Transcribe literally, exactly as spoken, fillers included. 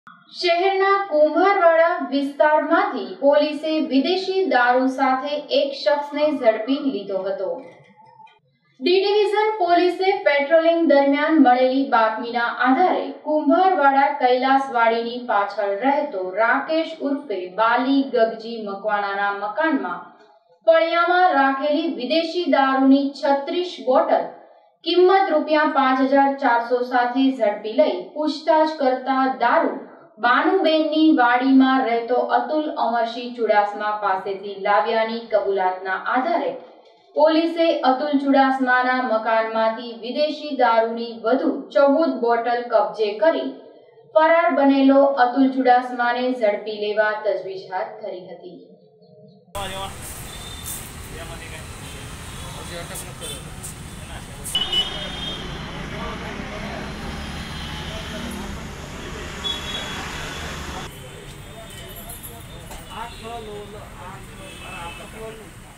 શહેરના કુંભારવાડા વિસ્તારમાંથી પોલીસે વિદેશી દારૂ સાથે એક શખ્સને ઝડપી લીધો હતો। ડી ડિવિઝન પોલીસે પેટ્રોલિંગ દરમિયાન મળેલી બાતમીના આધારે કુંભારવાડા કૈલાસવાડીની પાછળ રહેતો રાકેશ ઉર્ફે બાલી ગગજી મકવાણાના મકાનમાં ફળિયામાં રાખેલી વિદેશી દારૂની છત્રીસ બોટલ કિંમત રૂપિયા પાંચ હજાર ચારસો સાથે ઝડપી લઈ પૂછતાછ કરતા દારૂ બાનુબેનની વાડીમાં રહેતો અતુલ અમરસિંહ ચુડાસમા પાસેથી લાવ્યાની કબૂલાતના આધારે પોલીસે અતુલ ચુડાસમાના મકાનમાંથી વિદેશી દારૂની વધુ ચૌદ બોટલ કબજે કરી ફરાર બનેલો અતુલ ચુડાસમાને ઝડપી લેવા તજવીજ હાથ ધરી હતી। आठ